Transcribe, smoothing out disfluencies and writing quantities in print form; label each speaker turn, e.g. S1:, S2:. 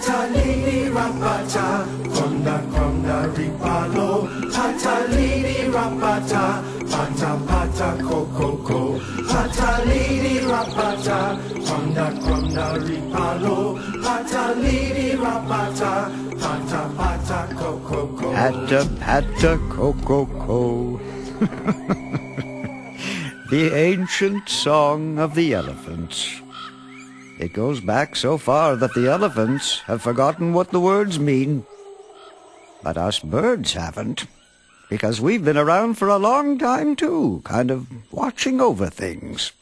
S1: Patalini rapata, konda konda ripalo. Patalini rapata, pata pata coco. Patalini rapata, konda konda ripalo. Patalini rapata, pata pata coco.
S2: Patta patta coco. The ancient song of the elephants. It goes back so far that the elephants have forgotten what the words mean. But us birds haven't, because we've been around for a long time too, kind of watching over things.